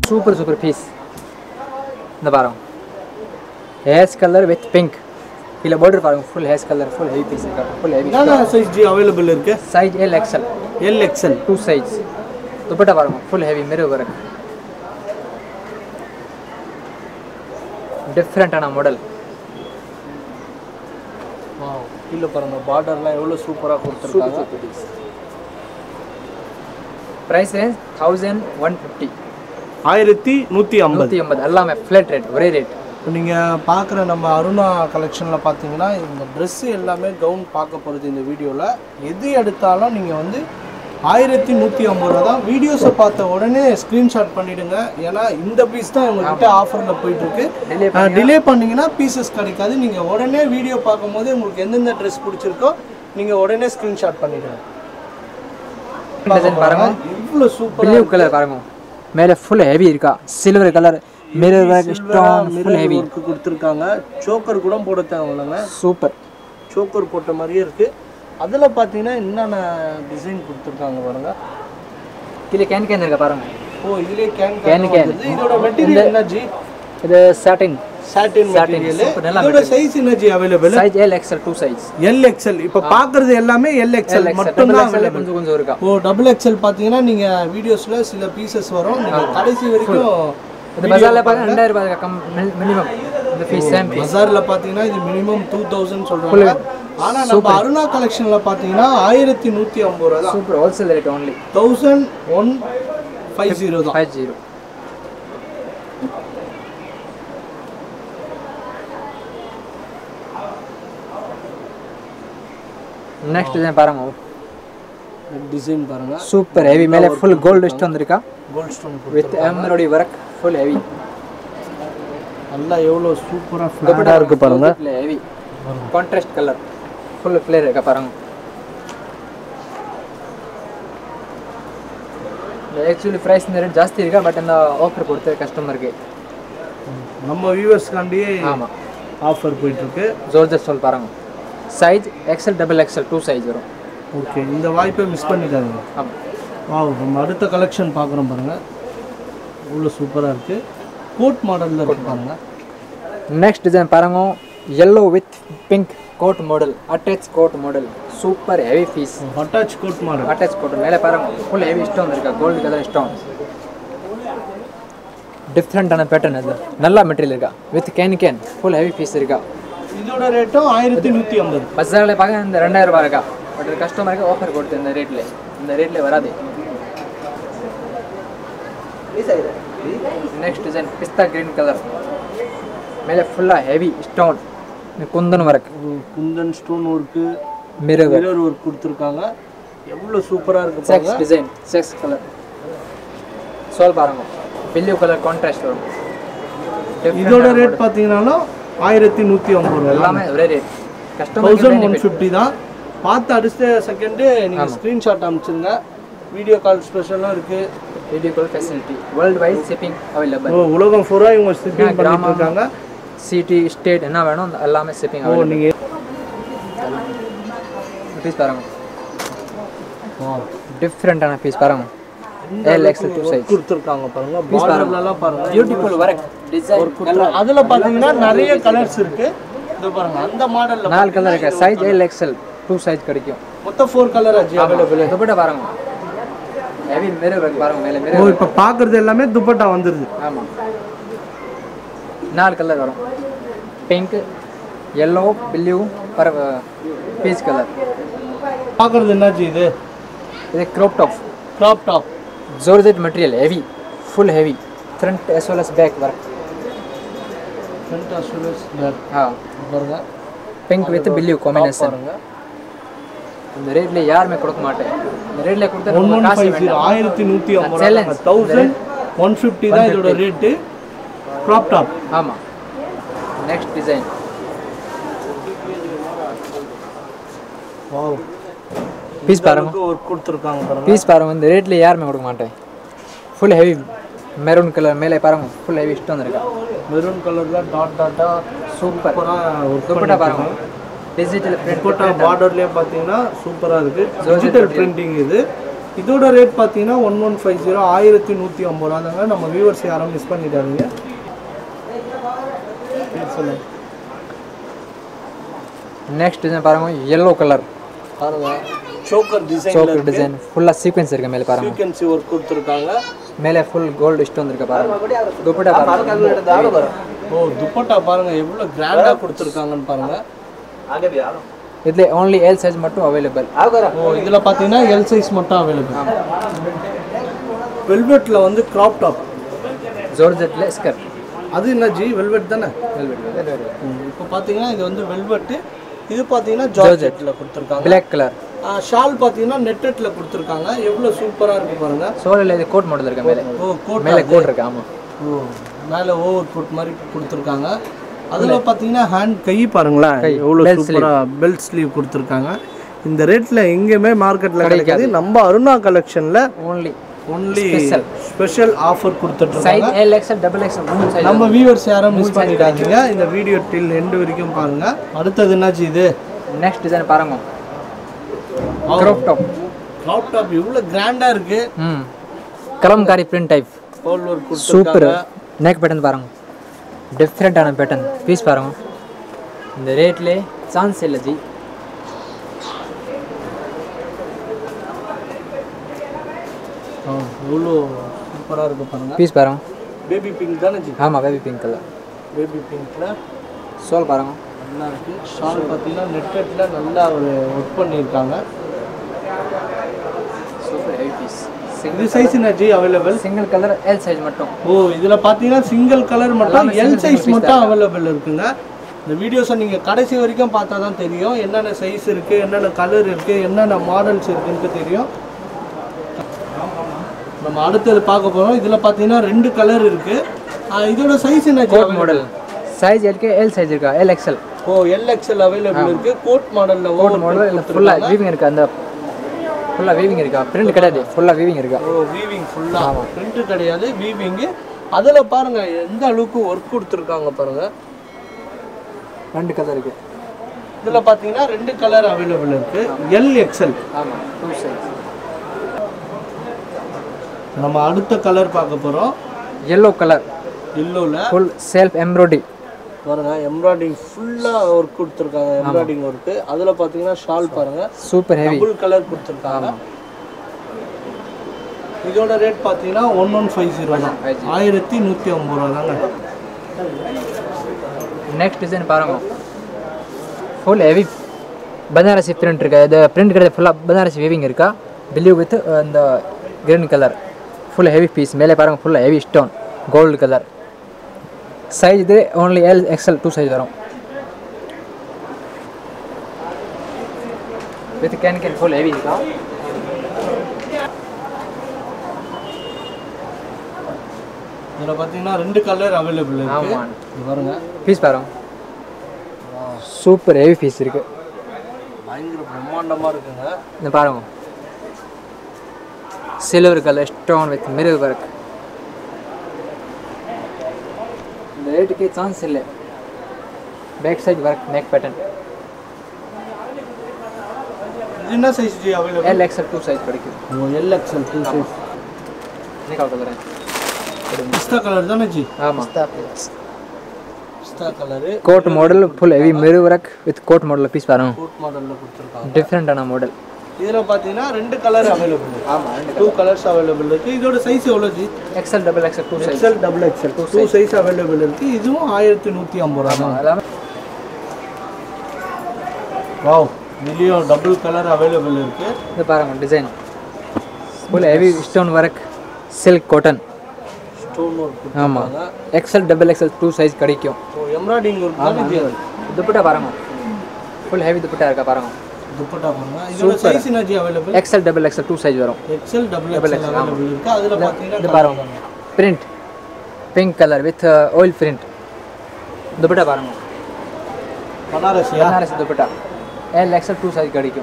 super piece. இந்த பாருங்க hash color with pink. இல்ல border பாருங்க full hash color full heavy piece இருக்கு full heavy. என்ன size ஜி அவேலபிள் இருக்கு? Size L XL. L XL 2 size. Dupatta பாருங்க full heavy mirror work. Different ஆன மாடல். வாவ் கீழ பாருங்க பார்டர்லாம் எவ்வளவு சூப்பரா கொடுத்திருக்காங்க. Price range 1150. 1150 எல்லாமே ஃபிளாட் ரேட் ஒரே ரேட். நீங்க பார்க்குற நம்ம அருணா கலெக்ஷனில் பார்த்தீங்கன்னா இந்த ட்ரெஸ்ஸு எல்லாமே கவுன் பார்க்க போகிறது இந்த வீடியோவில் எது எடுத்தாலும் நீங்கள் வந்து 1150 ரூபா தான். வீடியோஸை பார்த்த உடனே ஸ்க்ரீன்ஷாட் பண்ணிவிடுங்க. ஏன்னா இந்த பீஸ் தான் உங்கள்கிட்ட ஆஃபரில் போயிட்டுருக்கு. டிலே பண்ணிங்கன்னா பீசஸ் கிடைக்காது. நீங்கள் உடனே வீடியோ பார்க்கும்போது உங்களுக்கு எந்தெந்த ட்ரெஸ் பிடிச்சிருக்கோ நீங்கள் உடனே ஸ்க்ரீன்ஷாட் பண்ணிவிடுங்க. பாருங்க இவ்வளோ சூப்பர் ப்ளூ கலர் பாருங்க மேலே ஃபுல் ஹெவி இருக்கா silver colour mirror work stone full heavy work கொடுத்துருக்காங்க. சோக்கர் கூட போட தேவையில்லைங்க. சூப்பர் சோக்கர் போட்ட மாதிரியே இருக்குது. அதில் பார்த்தீங்கன்னா என்னென்ன டிசைன் கொடுத்துருக்காங்க பாருங்க. கீழே கேன் இருக்கா பாருங்க. ஓ இதுலேயே கேன் இதோட மெட்டீரியல் என்ன ஜி? இது சாட்டின் மெட்டீரியல். இதோட சைஸ் என்ன ji available? Size L XL 2 சைஸ். L XL இப்போ பார்க்குறது எல்லாமே L XL மட்டும் தான் அவைலபிள். கொஞ்சம் இருக்கா. ஓ டபுள் XL பார்த்தீங்கன்னா நீங்கள் வீடியோஸில் சில பீசஸ் வரும். நீங்கள் கடைசி வரைக்கும் இந்த பஜார்ல பாத்தீங்கன்னா 2000 ரூபாய் கம் மினிமம். இந்த பீஸ் சேம் பீஸ் பஜார்ல பாத்தீங்கன்னா இது மினிமம் 2000 சொல்றாங்க. ஆனா நம்ம அருணா கலெக்ஷன்ல பாத்தீங்கன்னா 1150 ரூபாய் தான். சூப்பர் ஹோல்சேல் ரேட் only 1150 தான். 50. நெக்ஸ்ட் டிசைன் பாருங்க. டிசைன் பாருங்க சூப்பர் ஹெவி மேலே ஃபுல் கோல்ட் ஸ்டோன் இருக்கா. Gold stone with embroidery work full heavy. நல்லா எவ்வளவு சூப்பரா ஃபிளாட்டா இருக்கு பாருங்க. Heavy contrast colour full flare இருக்கா பாருங்க. ஆக்சுவலி பிரைஸ் இந்த ரேட் ಜಾಸ್ತಿ இருக்கா. பட் இந்த ஆஃபர் கொடுத்த கஸ்டமருக்கு நம்ம வியூவர்ஸ் காண்டி ஆமா ஆஃபர் போயிட்டு இருக்கு. ஜோர்ஜெட் சொல் பாருங்க. Size XL double XL 2 size வரும். ஓகே இந்த வாய்ப்பை மிஸ் பண்ணிடாதீங்க. ஆமா வாவ் நம்ம அடுத்த கலெக்ஷன் பார்க்குறோம் பாருங்க. இவ்வளோ சூப்பராக இருக்குது. கோட் மாடலில் இருக்கு பாருங்க. நெக்ஸ்ட் டிசைன் பாருங்க. yellow with pink coat model attach coat model super heavy piece. Attach coat model attach coat மேலே பாருங்க ஃபுல் ஹெவி ஸ்டோன் இருக்கா. கோல்டு கலர் ஸ்டோன் டிஃப்ரெண்டான பேட்டர்ன். அது நல்ல மெட்டீரியல் இருக்கா. வித் கேன் ஃபுல் ஹெவி பீஸ் இருக்கா. இதோட ரேட்டும் 1150. பஜாரில் பார்க்க இந்த 2000 ரூபாய் இருக்கா. பட் கஸ்டமருக்கு ஆஃபர் கொடுத்து இந்த ரேட்ல வராது. Next design pista green colour மேலே ஃபுல்லாக heavy stone kundan work. Kundan stone work mirror work கொடுத்துருக்காங்க. எவ்வளோ சூப்பராக இருக்கு. செக்ஸ் டிசைன் செக்ஸ் கலர் சோல் பாருங்க ப்ளூ கலர் கான்ட்ராஸ்ட் வரும். இதோட ரேட் பார்த்தீங்கன்னாலும் 1150 எல்லாமே ஒரே ரேட். கஸ்டமர் 1150 தான். பார்த்து அடுத்த செகண்டு நீங்கள் ஸ்க்ரீன்ஷாட் அனுப்பிச்சிருங்க. வீடியோ கால் ஸ்பெஷலாக இருக்குது. Video call facility world wide shipping available. ஓ உலகம் ஃபுல்லாக இவங்க ஷிப்பிங் பண்ணிட்டு இருக்காங்க. சிட்டி ஸ்டேட் என்ன வேணும் எல்லாமே ஷிப்பிங் ஓ நீங்கள் பீஸ் பாருங்க. டிஃப்ரெண்டான பீஸ் பாருங்க. L XL 2 சைஸ் கொடுத்துருக்காங்க பாருங்க. பார்டர்லாம் பாருங்க பியூட்டிஃபுல் வர்க் டிசைன் கலர். அதில் பார்த்தீங்கன்னா நிறைய கலர்ஸ் இருக்கு. இது பாருங்க அந்த மாடல்ல 4 கலர் இருக்கு. சைஸ் L XL 2 சைஸ் கிடைக்கும். மொத்தம் 4 கலர் அவைலபிள். துப்பட்டா பாருங்க ஹெவி மிரர் ஒர்க் பாருங்க மேலே மிரர். ஓ இப்போ பார்க்குறது எல்லாமே துப்பட்டா வந்துருது. ஆமா 4 கலர் வரும். Pink yellow blue peach colour. பார்க்குறது என்னாச்சு இது? இது crop top georgette material heavy full heavy front as well as back work. Front as well as back பாருங்க. Pink with blue combination. இந்த ரேட்ல யாருமே கொடுக்க மாட்டேன். இந்த ரேட்ல கொடுத்தா 1150 1150 தான் இதோட ரேட். Crop top. ஆமா நெக்ஸ்ட் டிசைன். வாவ் பீஸ் பாருங்க. ஒர்க் கொடுத்துருக்காங்க பாருங்க. பீஸ் பாருங்க. இந்த ரேட்ல யாருமே கொடுக்க மாட்டேன். ஃபுல் ஹெவி மெரூன் கலர் மேலே பாருங்க ஃபுல் ஹெவி ஸ்டோன் இருக்கா. மெரூன் கலர்ல டாட்டா சூப்பரா துப்பட்டா பாருங்க. டிஜிட்டல் பிரிண்ட் துப்பட்டா பார்டர்லயே பாத்தீங்கன்னா சூப்பரா இருக்கு. டிஜிட்டல் பிரிண்டிங் இது. இதோட ரேட் பார்த்தீங்கன்னா 1150 1150 தாங்க. நம்ம வியூவர்ஸ் யாரும் மிஸ் பண்ணிட்டாருங்க. சொல்லுங்க. நெக்ஸ்ட் டிசைன் பாருங்க yellow கலர் பாருங்க சோக்கர் டிசைன் ஃபுல்லா சீக்வென்ஸ் இருக்கு மேல பாருங்க. சீக்வென்ஸ் ஒர்க் கொடுத்திருக்காங்க. மேலே ஃபுல் கோல்ட் ஸ்டோன் இருக்கு பாருங்க. துப்பட்டா பாருங்க. ஓ துப்பட்டா பாருங்க எவ்வளவு கிராண்டா கொடுத்திருக்காங்கன்னு பாருங்க. இதுல only L சைஸ் மட்டும் அவேலபிள். ஓ இதுல பாத்தீங்கன்னா L சைஸ் மட்டும் அவேலபிள். வெல்வெட்ல வந்து கிராப் டாப் ஜார்ஜெட்ல ஸ்கர்ட். அது என்ன ஜி வெல்வெட் தானே? வெல்வெட். இப்போ பாத்தீங்கன்னா இது வந்து வெல்வெட். இது பாத்தீங்கன்னா ஜார்ஜெட்ல கொடுத்திருக்காங்க. Black colour. ஷால் பாத்தீங்கன்னா நெட்டட்ல கொடுத்திருக்காங்க. எவ்வளவு சூப்பரா இருக்கு பாருங்க. சோல்ல இது கோட் மாடல் இருக்கு மேலே. ஓ கோட் மேலே கோட் இருக்கு. ஆமா. ஓ மேலே ஓவர் கோட் மாதிரி கொடுத்திருக்காங்க. அதுல பாத்தீங்கன்னா ஹேண்ட் கை பாருங்களேன் எவ்வளவு சூப்பரா பெல்ட் ஸ்லீவ் கொடுத்திருக்காங்க. இந்த ரேட்ல எங்கேயுமே மார்க்கெட்ல கிடைக்காது. நம்ம அருணா கலெக்ஷன்ல only ஸ்பெஷல் ஆஃபர் கொடுத்துட்டு இருக்காங்க. சைஸ் LXL XXL மூணு சைஸ். நம்ம வியூவர்ஸ் யாரும் மிஸ் பண்ணிடாதீங்க. இந்த வீடியோ டில் எண்ட் வரைக்கும் பாருங்க. அடுத்து என்னாச்சு இது? நெக்ஸ்ட் டிசைன் பாருங்க. கிராப் டாப் இவ்வளவு கிராண்டா இருக்கு. Kalamkari print type. ஃபோல் வர்க் சூப்பர். நெக் பேட்டர்ன் பாருங்க. டிஃபரெண்டான பேட்டர்ன். பீஸ் பாருங்க. இந்த ரேட்ல சான்ஸ் இல்ல ஜி. எவ்வளோ சூப்பரா இருக்கு பாருங்க. பீஸ் பாருங்க. பேபி பிங்க் தானே ஜி? ஆமா பேபி பிங்க் கலர். பேபி பிங்க்ல சோல் பாருங்க. நல்லா இருக்கு. ஷால் பார்த்தீங்கன்னா நெட்டட்ல நல்லா ஒரு ஒர்க் பண்ணியிருக்காங்க. Super heavy piece. இது சைஸ் என்ன ji available? Single colour L size மட்டும். ஓ இதுல பாத்தீங்கன்னா சிங்கிள் கலர் மட்டும் L சைஸ் மட்டும் அவைலபிள் இருக்குங்க. இந்த வீடியோஸை நீங்க கடைசி வரைக்கும் பார்த்தா தான் தெரியும் என்னென்ன சைஸ் இருக்கு, என்னென்ன கலர் இருக்கு, என்னென்ன மாடல்ஸ் இருக்குன்னு தெரியும். நம்ம அடுத்தது பார்க்க போறோம். இதுல பாத்தீங்கன்னா 2 கலர் இருக்கு. இதோட சைஸ் என்ன coat model. Size LK L size இருக்கா LXL. ஓ LXL அவைலபிள் இருக்கு. கோட் மாடல்ல கோட் மாடல் ஃபுல்லா வீவிங் இருக்கு. அந்த ஃபுல்லா வீவிங் இருக்கா? பிரிண்ட் கிடையாது. ஃபுல்லா வீவிங் இருக்கா? ஓ வீவிங் ஃபுல்லா. பிரிண்ட் கிடையாது வீவிங். அதுல பாருங்க எந்த அளவுக்கு ஒர்க் கொடுத்திருக்காங்க பாருங்க. 2 கலர் இருக்கு. இதுல பாத்தீங்கன்னா 2 கலர் அவைலபிள் இருக்கு. LXL. ஆமா 2 சைஸ். நம்ம அடுத்த கலர் பார்க்க போறோம். yellow colour. yellowல full self embroidery. பாருங்க எம்ப்ராய்டிங் ஃபுல்லா ஒர்க் கொடுத்திருக்காங்க. Embroidery work. அதுல பாத்தீங்கன்னா ஷால் பாருங்க சூப்பர் ஹெவி. டபுள் கலர் கொடுத்திருக்காங்க. இதோட ரேட் பாத்தீங்கன்னா 1150 தான். 1150 தாங்க. நெக்ஸ்ட் டிசைன் பாருங்க. full heavy பனாரசி பிரிண்ட் இருக்கு. இது பிரிண்ட் கிடையாது. ஃபுல்லா பனாரசி வீவிங் இருக்கா? ப்ளூ வித் அந்த green colour. full heavy piece. மேலே பாருங்க full heavy stone gold color. size இது only L XL 2 size வரும். with can full heavy இருக்கா? இதுல பாத்தீங்கன்னா 2 கலர் அவேலபிள் இருக்கு. ஆமா இது பாருங்க. பீஸ் பாருங்க. சூப்பர் ஹெவி பீஸ் இருக்கு. பயங்கர பிரம்மாண்டமா இருக்குங்க. இந்த பாருங்க. Silver colour stone with mirror work. இந்த ரேட்டுக்கு சான்ஸ் இல்லை. Back side work neck pattern. என்ன size ji available? LXL 2 size கிடைக்கும். ஓ LXL 2 சைஸ். என்ன கலர்? பிஸ்தா கலர் தானே ஜி? ஆமா pista colour. Coat model full heavy mirror work with coat model piece பாருங்க. கோட் மாடல்ல கொடுத்திருக்காங்க. டிஃபரெண்டான மாடல். இதுல பாத்தீங்கன்னா 2 கலர் அவேலபிள் இருக்கு. ஆமா 2 கலர்ஸ் அவேலபிள் இருக்கு. இதோட சைஸ் எவ்வளவு ji? XL XXL 2 size. XL XXL 2 size available இருக்கு. இதுவும் 1150 தான். எல்லாமே wow million double colour available இருக்கு. இது பாருங்க design. Full heavy stone work silk cotton. Stone work. ஆமா XL XXL 2 சைஸ் கிடைக்கும். ஓ எம்ப்ராய்டிங் ஒர்க் தான் இது. துப்பட்டா பாருங்க. ஃபுல் ஹெவி துப்பட்டா இருக்கா பாருங்க. துப்பட்டா பாருங்க. இதோட சைஸ் என்ன ji available? XL XXL 2 size வரும். XL XXL அவேலபிள் இருக்கு. அதுல பாத்தீங்கன்னா இது பாருங்க. Print pink colour with oil print. Dupatta பாருங்க. பனாரசி துப்பட்டா. LXL 2 சைஸ் கிடைக்கும்.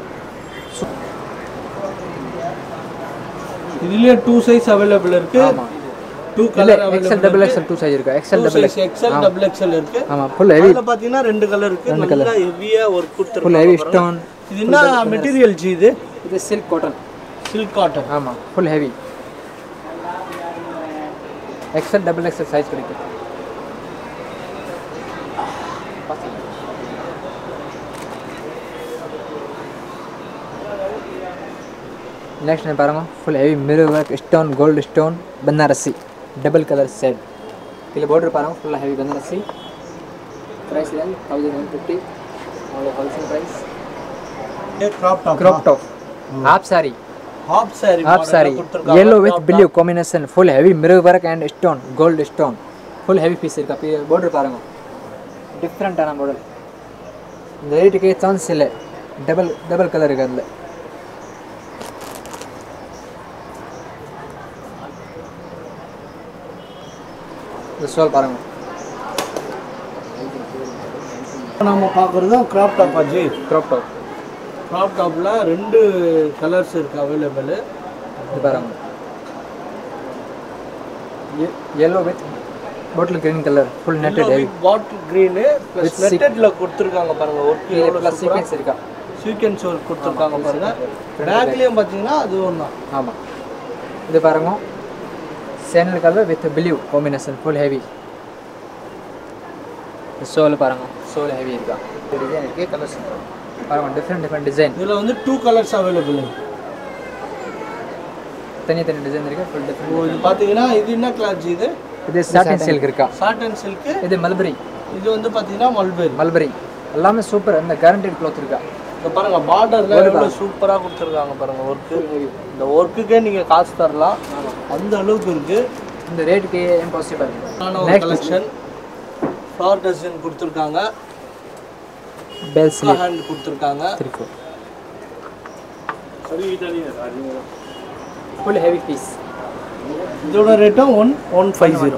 இதுலயே 2 சைஸ் அவேலபிள் இருக்கு. ஆமா 2 கலர் XL XXL 2 சைஸ் இருக்கு. XL XL இருக்கு. ஆமா ஃபுல் ஹெவி. அதுல பாத்தீங்கன்னா 2 கலர் இருக்கு. நல்லா ஹெவியா வர்க் கொடுத்திருக்காங்க. Full heavy stone. இது என்ன மெட்டீரியல் ஜி இது? இது சில்க் காட்டன். Silk cotton. ஆமாம், full heavy. XL double XL size கிடைக்கும். नेक्स्ट में पारंगो full heavy mirror work stone gold stone Banarasi double colour set इल्ली बॉर्डर पारंगो फुल हेवी बनारसी प्राइस है 1150 ओनली होलसेल प्राइस ये crop top half sari half sari yellow with blue combination full heavy mirror work and stone gold stone full heavy piece इरुक्का border पारंगो different आना model இந்த ரேட்டுக்கு chance இல்லை டபுள் கலர் இருக்கு அதுல सोल பாருங்க நாம பார்க்குறது கிராப் டாப் அஜி கிராப் டாப்ல ரெண்டு கலர்ஸ் இருக்கு அவைலபிள் இது பாருங்க yellow with bottle green color full netted heavy bottle green plus nettedல கொடுத்திருக்காங்க பாருங்க ஒர்க் plus sequence இருக்கா சீக்வென்ஸ் ஒர்க் கொடுத்திருக்காங்க பாருங்க பேக்லயும் பாத்தீங்கன்னா அது ஒண்ணா ஆமா இது பாருங்க sandal colour with blue combination full heavy shawl பாருங்க सोल हेवी இருக்கா டிசைன் இருக்கு கலர்ஸ் பாருங்க டிஃபரண்ட் டிசைன் இதுல வந்து 2 கலர்ஸ் அவேலபிள் தனி டிசைன் இருக்கு ஃபுல் டிஃபரண்ட் இது பாத்தீங்கன்னா இது என்ன கிளாத் இது சாட்டின் சில்க் இருக்கா சாட்டின் சில்க் இது மல்பரி இது வந்து பாத்தீங்கன்னா மல்பரி எல்லாமே சூப்பர் அந்த கேரண்டட் க்ளாத் இருக்கா இங்க பாருங்க பார்டர்ல எவ்வளவு சூப்பரா கொடுத்திருக்காங்க பாருங்க வர்க் இந்த வர்க்குக்கே நீங்க காசு தரலாம் அந்த அளவுக்கு இருக்கு இந்த ரேட்டுக்கு impossible next collection flower design கொடுத்திருக்காங்க பெல் ஸ்லீவ் ஹேண்ட் கொடுத்திருக்காங்க திருப்பி ஃபுல் ஹெவி பீஸ் இதோட ரேட்டும் 1150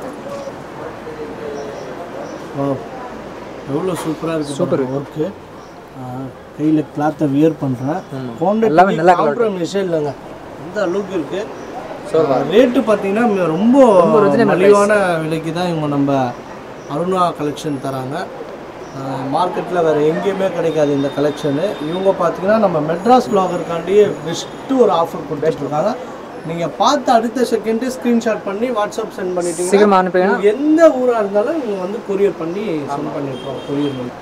எவ்வளோ சூப்பராக இருக்குது சூப்பர் ஒர்க்கு கையில் கிளாத்தை வியர் பண்ணுறேன் எல்லாமே நல்லா காம்ப்ரமைஸே இல்லைங்க அந்த அளவுக்கு இருக்குது ரேட்டு பார்த்தீங்கன்னா ரொம்ப மலிவான விலைக்கு தான் இவங்க நம்ம அருணா கலெக்ஷன் தராங்க மார்க்கெட்டில் வேறு எங்கேயுமே கிடைக்காது இந்த கலெக்ஷனு இவங்க பார்த்தீங்கன்னா நம்ம மெட்ராஸ் வ்ளாகருக்காண்டியே பெஸ்ட்டு ஒரு ஆஃபர் கொடுத்துருக்காங்க நீங்கள் பார்த்து அடுத்த செகண்டு ஸ்க்ரீன்ஷாட் பண்ணி வாட்ஸ்அப் சென்ட் பண்ணிட்டீங்கன்னா எந்த ஊராக இருந்தாலும் நீங்கள் வந்து கொரியர் பண்ணி சென்ட் பண்ணியிருக்கோம் கொரியர் பண்ணி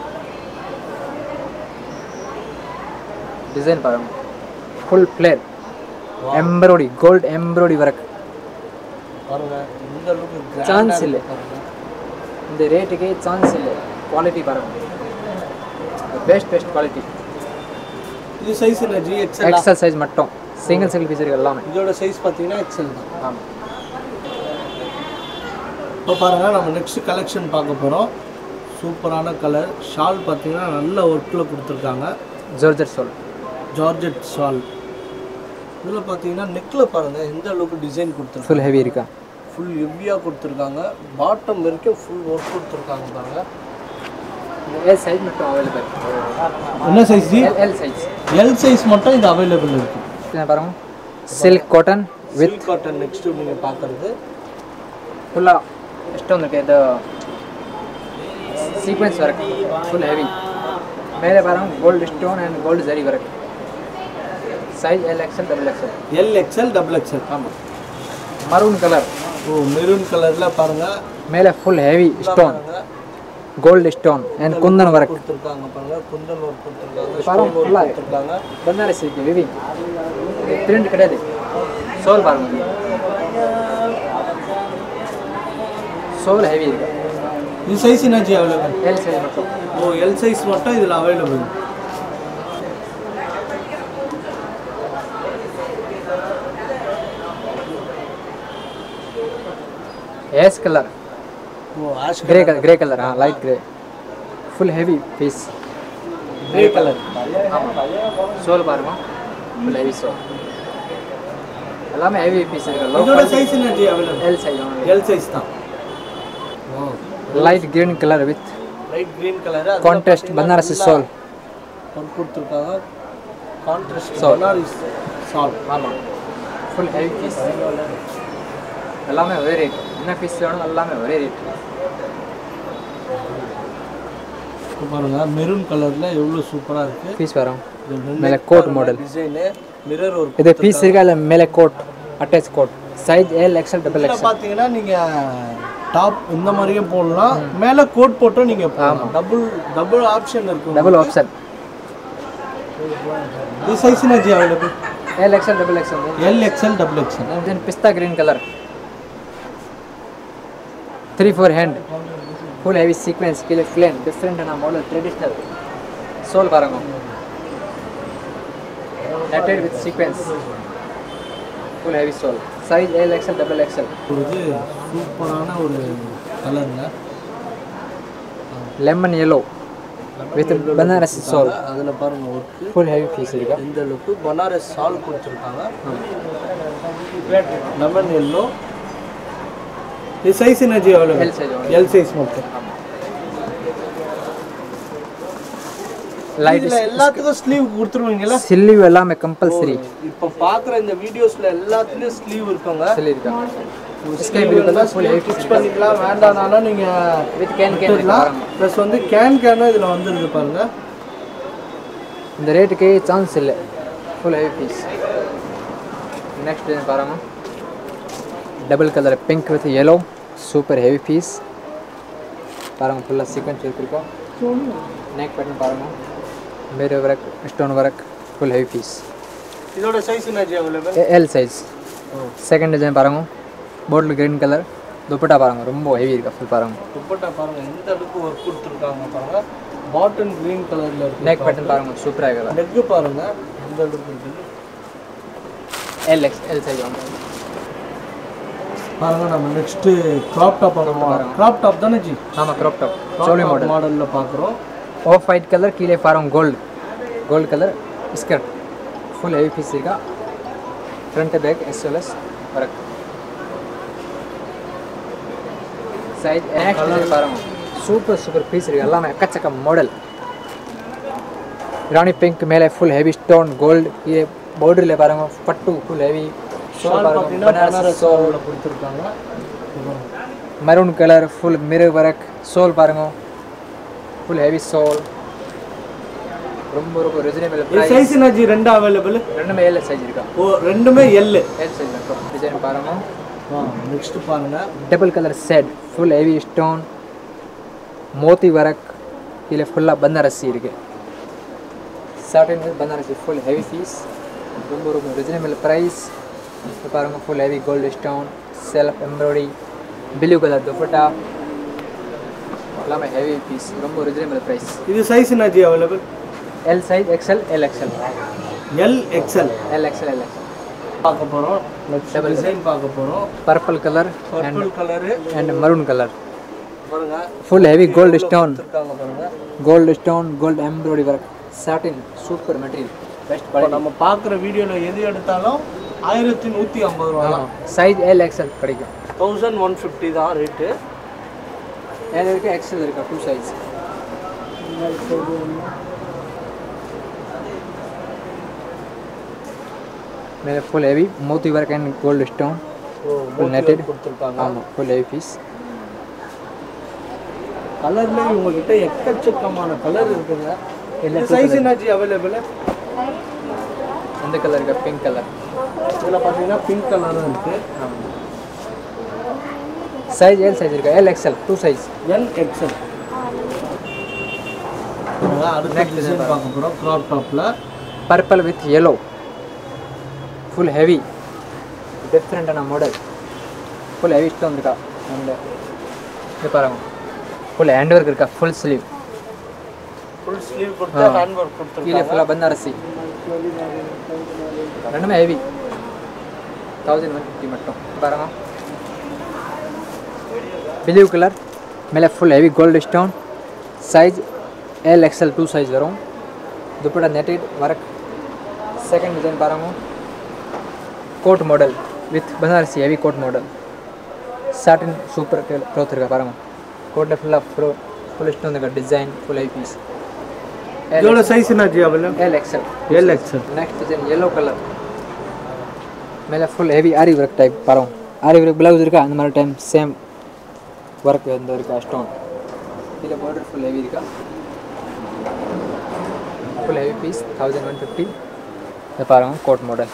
डिजाइन பாருங்க full plain embroidery gold embroidery work பாருங்க இந்த அளவுக்கு சான்ஸ் இல்ல இந்த ரேட்டுக்கு சான்ஸ் இல்ல குவாலிட்டி பாருங்க பெஸ்ட் குவாலிட்டி இது சைஸ் என்ன ஜி எக்ஸ்எல் சைஸ் மட்டும் சிங்கிள் பீஸ் இருக்கு எல்லாமே இதோட சைஸ் பாத்தீங்கன்னா எக்ஸ்எல் தான் ஆமா இப்போ பாருங்க நம்ம நெக்ஸ்ட் கலெக்ஷன் பார்க்க போறோம் சூப்பரான கலர் ஷால் பாத்தீங்கன்னா நல்ல ஒர்க்ல கொடுத்திருக்காங்க ஜார்ஜெட் ஷால் இதில் பார்த்தீங்கன்னா நெக்கில் பாருங்கள் எந்த அளவுக்கு டிசைன் கொடுத்துருக்காங்க ஃபுல் ஹெவி இருக்கா ஃபுல் ஹெவியாக கொடுத்துருக்காங்க பாட்டம் வரைக்கும் ஃபுல் ஒர்க் கொடுத்துருக்காங்க பாருங்கள் எல் சைஸ் மட்டும் அவைலபிள் என்ன சைஸ் ஜி எல் சைஸ் மட்டும் இது அவைலபிள் இருக்குது இது பாருங்க silk cotton with cotton next நீங்கள் பார்க்குறது ஃபுல்லாக ஸ்டோன் இருக்கு இந்த சீக்வென்ஸ் ஒர்க் ஃபுல் ஹெவி மேலே பாருங்க gold stone and gold zari work size L XL double XL ஆமா மரூன் கலர் மெரூன் கலர்ல பாருங்க மேலே full heavy stone gold stone and kundan work கொடுத்திருக்காங்க பாருங்க குந்தன் वर्क கொடுத்திருக்காங்க பாருங்க ஃபுல்லா கொடுத்திருக்காங்க பனாரசி விவிங் பிரிண்ட் கிடையாது சோல் பாருங்க சோல் ஹெவி இருக்கு இது சைஸ் என்ன ஜி அவைலபிள் எல் சைஸ் மட்டும் எல் சைஸ் மட்டும் இதில் available S colour grey colour हाँ light grey full heavy piece grey colour shawl பாருங்க फुल हेवी सोल எல்லாமே हेवी पीस இருக்கு இதோட சைஸ் என்ன ஜி அவைலபிள் एल साइज தான் light green colour with light green colour contrast Banarasi shawl और கொடுத்திருக்காங்க contrast Banarasi shawl ஆமா फुल हेवी पीस எல்லாமே ஒரே ரேட் என்ன பீஸ் வேணும் எல்லாமே ஒரே ரேட் பாருங்க மெரூன் கலர்ல எவ்வளவு சூப்பரா இருக்கு பீஸ் வரும் மேலே கோட் மாடல். டிசைனு மிரர் ஒரு இது பீஸ் இருக்கா இல்லை மேலே coat attach coat size L XL double XL. பார்த்தீங்கன்னா நீங்கள் டாப் இந்த மாதிரியும் போடலாம், மேலே கோட் போட்டும் நீங்கள் டபுள் ஆப்ஷன் இருக்கும். Double option. இது சைஸ்னா ji available L XL double XL. L XL double XL. Then pista green colour 3/4 hand full heavy sequence கீழே ஃப்ளேன் டிஃப்ரெண்டான மாடல் ட்ரெடிஷ்னல் சோல் பாருங்க netted with sequence full heavy shawl size L XL double XL. இது சூப்பரான ஒரு கலருங்க, lemon yellow with Banarasi shawl. அதில் பாருங்கள் work full heavy piece இருக்கா. இந்த லுக்கு பனாரஸ் சால் கொடுத்துருக்காங்க. Lemon yellow. இது சைஸ் எனர்ஜி available L size. L size மட்டும். லைட் எல்லாத்துக்கும் ஸ்லீவ் கொடுத்துருவீங்களா? ஸ்லீவ் எல்லாமே கம்பல்சரி. இப்போ பார்க்குற இந்த வீடியோஸ்ல எல்லாத்துலயும் ஸ்லீவ் இருக்குங்க. ஸ்லீவ் இருக்கா. Sky blue colour full heavy fix பண்ணிக்கலாம், வேண்டானாலும் நீங்க வித் கேன் பாருங்க. ப்ளஸ் வந்து கேன் இதுல வந்துருது பாருங்க. இந்த ரேட்டுக்கு சான்ஸ் இல்லை. Full heavy piece. நெக்ஸ்ட் பாருங்க double colour pink with yellow super heavy piece பாருங்க. ஃபுல்லாக சீக்வென்ஸ் இருக்கா. நெக் பட்டன் பாருங்க mirror work stone work full heavy piece. இதோட சைஸ் எனர்ஜி available L size. Second design பாருங்க பாட்டில் கிரீன் கலர் துப்பட்டா பாருங்க ரொம்ப ஹெவி இருக்கா. ஃபுல் பாருங்க துப்பட்டா பாருங்க எந்த அளவுக்கு ஒர்க் கொடுத்துருக்காங்க பாருங்க. பாட்டில் கிரீன் கலர்ல இருக்கு. நெக் பட்டன் பாருங்க சூப்பராக இருக்கா. நெக் பாருங்க எந்த அளவுக்கு இருக்கு. எல் சைஸ் பாருங்க. நம்ம நெக்ஸ்ட் கிராப் டாப் பார்க்கலாம். கிராப் டாப் தானே ஜி? ஆமாம் கிராப் டாப் சோலி மாடல் மாடல்ல பார்க்குறோம். ஆஃப் ஒயிட் கலர் கீழே பாருங்க gold colour skirt full heavy piece இருக்கா. Front back as well as work size next பாருங்க சூப்பர் பீஸ் இருக்கு. எல்லாமே எக்கச்சக்க மாடல். ராணி பிங்க் மேலே ஃபுல் ஹெவி ஸ்டோன் கோல்டு கீழே பார்டரில் பாருங்க பட்டு ஃபுல் ஹெவி சோல் பாருங்க பனாரஸ் சோல் கொடுத்துருக்காங்க. Maroon colour full mirror work soul பாருங்க ஃபுல் ஹெவி சோல் ரொம்ப ரீசனபிள் பிரைஸ். சைஸ் எனர்ஜி ரெண்டு அவைலபிள். ரெண்டுமே எல் சைஸ் இருக்கா. ஓ ரெண்டுமே எல் சைஸ் இருக்கா. டிசைன் பாருங்க. நெக்ஸ்ட் பாருங்க double colour set full heavy stone moti work கீழே ஃபுல்லாக பனாரசி இருக்கு. Satin with Banarasi full heavy piece ரொம்ப ரீசனபிள் ப்ரைஸ். பாருங்க full heavy gold stone self embroidery blue colour dupatta எல்லாமே ஹெவி பீஸ் ரொம்ப ரீசனபிள் ப்ரைஸ். இது சைஸ் எனர்ஜி available L size XL L XL. L XL பார்க்க போகிறோம். நெக்ஸ்ட் டிசைன் பார்க்க போகிறோம். Purple colour and maroon colour பாருங்க ஃபுல் ஹெவி கோல்டு ஸ்டோன் இருக்காங்க பாருங்க. Gold embroidery work satin super material best quality. நம்ம பார்க்குற வீடியோவில் எது எடுத்தாலும் 1150 ரூபா. சைஸ் எல் எக்ஸ்எல் கிடைக்கும். 1150 தான் ரேட்டு. எல் இருக்கு எக்ஸ்எல் இருக்கா 2 சைஸ். மேலே full heavy moti work and gold stone full netted கொடுத்துருக்காங்க. ஆமாம் ஃபுல் ஹெவி பீஸ். கலர்லேயே உங்ககிட்ட எக்கச்சக்கமான கலர் இருக்குங்க. இல்லை சைஸ் எனர்ஜி அவைலபிள். எந்த கலர் இருக்கா. Pink colour. இதில் பார்த்தீங்கன்னா பிங்க் கலரும் இருக்குது. ஆமாம் சைஸ் எல் சைஸ் இருக்கா. L XL 2 size. L XL. அடுத்த டிசைன் பார்க்க போகிறோம். க்ராப் டாப்பில் purple with yellow full heavy டிஃப்ரெண்டான மாடல் ஃபுல் ஹெவி ஸ்டோன் இருக்கா. அண்ட் இது பாருங்க ஃபுல் ஹேண்ட் ஒர்க் இருக்கா. ஃபுல் ஸ்லீவ் கொடுத்து ஹேண்ட் ஒர்க் கொடுத்துருக்காங்க. கீழே ஃபுல்லாக பனாரசி ரெண்டுமே ஹெவி 1150 மட்டும். பாருங்க ப்ளூ கலர் மேலே full heavy gold stone size L XL 2 size வரும். Dupatta netted work. Second design பாருங்க coat model with Banarasi heavy coat model satin super cloth இருக்கா. பாருங்க கோட்டில் ஃபுல்லாக ஃபுல் ஸ்டோன் இருக்கா. Design full heavy piece. இதோட சைஸ் எனர்ஜி available. L XL. L XL. Next design yellow colour மேலே full heavy aari work type பாருங்க. ஆரி ஒர்க் ப்ளவுஸ் இருக்கா. அந்த மாதிரி டைம் சேம் ஒர்க் இந்த இருக்கா ஸ்டோன். இதில் பார்டர் ஃபுல் ஹெவி இருக்கா. Full heavy piece 1150. இது பாருங்கள் கோட் மாடல்.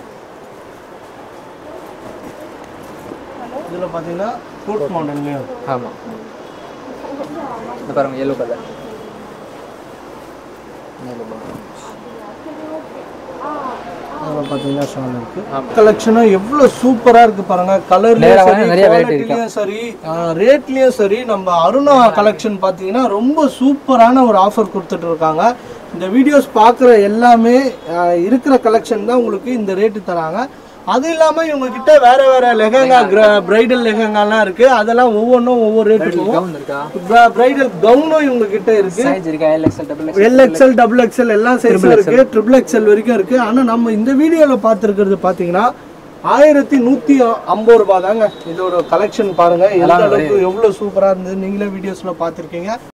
இதில் பார்த்தீங்கன்னா கோட் மாடல்லையும் ஆமாம். இது பாருங்கள் yellow கலர். அதில் பார்த்தீங்கன்னா ஷால் இருக்குது. கலெக்ஷனும் எவ்வளோ சூப்பராக இருக்குது பாருங்கள். கலர்லேயும் சரி ரேட்லேயும் சரி நம்ம அருணா கலெக்ஷன் பார்த்தீங்கன்னா ரொம்ப சூப்பரான ஒரு ஆஃபர் கொடுத்துட்டு இருக்காங்க. இந்த வீடியோஸ் பார்க்குற எல்லாமே இருக்கிற கலெக்ஷன் தான் உங்களுக்கு இந்த ரேட்டு தராங்க. அது இல்லாமல் இவங்ககிட்ட வேறு வேறு லெஹங்கா பிரைடல் லெஹங்காலாம் இருக்குது. அதெல்லாம் ஒவ்வொன்றும் ஒவ்வொரு ரேட்டு பிரைடல் கவுனும் இவங்ககிட்ட இருக்குது. LXL XXL எல்லாம் சைஸும் இருக்குது. XXL வரைக்கும் இருக்குது. ஆனால் நம்ம இந்த வீடியோவில் பார்த்துருக்கிறது பார்த்தீங்கன்னா 1150 ரூபா தாங்க இதோட கலெக்ஷன். பாருங்கள் எந்த அளவுக்கு எவ்வளோ சூப்பராக இருந்தது நீங்களே வீடியோஸில் பார்த்துருக்கீங்க.